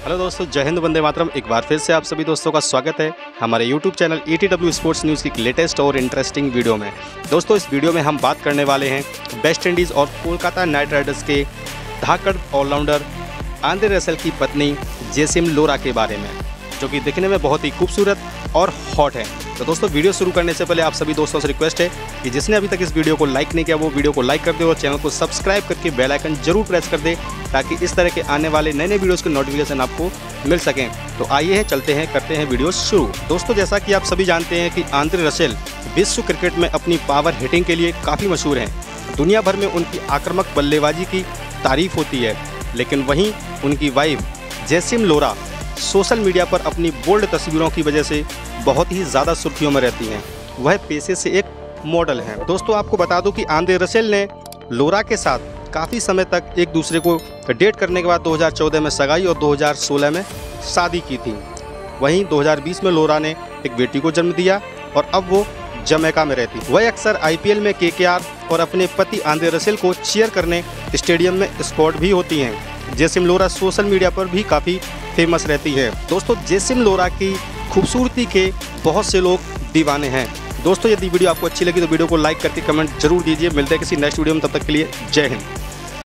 Hello दोस्तों, जय हिंद, वंदे मातरम। एक बार फिर से आप सभी दोस्तों का स्वागत है हमारे YouTube channel ETW sports news की लेटेस्ट और इंटरेस्टिंग वीडियो में। दोस्तों, इस वीडियो में हम बात करने वाले हैं वेस्ट इंडीज़ और कोलकाता नाइट राइडर्स के धाकड़ ऑलराउंडर आंद्रे रसेल की पत्नी जेसिम लोरा के बारे में, जो कि दिखने में बहुत ही खूबसूरत और हॉट है। तो दोस्तों, वीडियो शुरू करने से पहले आप सभी दोस्तों से रिक्वेस्ट है कि जिसने अभी तक इस वीडियो को लाइक नहीं किया वो वीडियो को लाइक कर दे और चैनल को सब्सक्राइब करके बेल आइकन जरूर प्रेस कर दे, ताकि इस तरह के आने वाले नए नए वीडियोज़ के नोटिफिकेशन आपको मिल सकें। तो आइए चलते हैं, करते हैं वीडियो शुरू। दोस्तों, जैसा कि आप सभी जानते हैं कि आंद्रे रसेल विश्व क्रिकेट में अपनी पावर हिटिंग के लिए काफ़ी मशहूर हैं। दुनिया भर में उनकी आक्रामक बल्लेबाजी की तारीफ होती है, लेकिन वहीं उनकी wife Jassym Lora social media पर अपनी बोल्ड तस्वीरों की वजह से बहुत ही ज़्यादा सुर्खियों में रहती हैं। वह पेशे से एक मॉडल हैं। दोस्तों, आपको बता दूं कि आंद्रे रसेल ने लोरा के साथ काफ़ी समय तक एक दूसरे को डेट करने के बाद 2014 में सगाई और 2016 में शादी की थी। वहीं 2020 में लोरा ने एक बेटी को जन्म दिया और अब वो जमैका में रहती। वह अक्सर IPL में KKR और अपने पति आंद्रे रसेल को चीयर करने स्टेडियम में स्पॉट भी होती हैं। जेसिम लोरा सोशल मीडिया पर भी काफ़ी फेमस रहती है। दोस्तों, जेसिम लोरा की खूबसूरती के बहुत से लोग दीवाने हैं। दोस्तों, यदि वीडियो आपको अच्छी लगी तो वीडियो को लाइक करके कमेंट जरूर दीजिए। मिलते हैं किसी नेक्स्ट वीडियो में, तब तक के लिए जय हिंद।